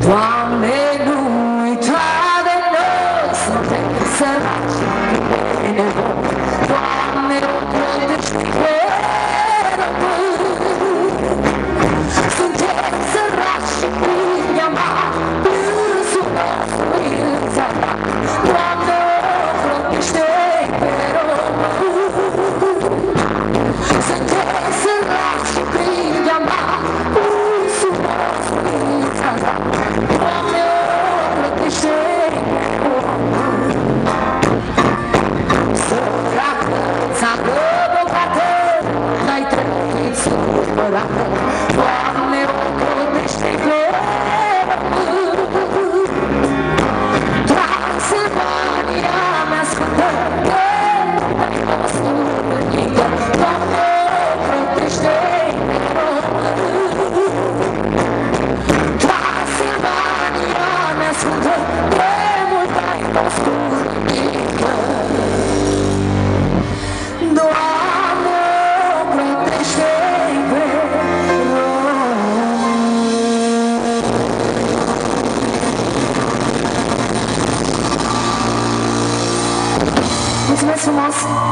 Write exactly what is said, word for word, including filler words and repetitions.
Doamne, nu uita de noi, suntem săraci de nevoi. Doamne, plătește pe rămâni. Suntem săraci și pâinea mare, râsul nostru în țara. Doamne, plătește pe rămâni. Suntem săraci și pâinea mare, râsul nostru în țara. Doamne, plătește pe rămâni. Săracă, țară bogată, n-ai trăit supărată.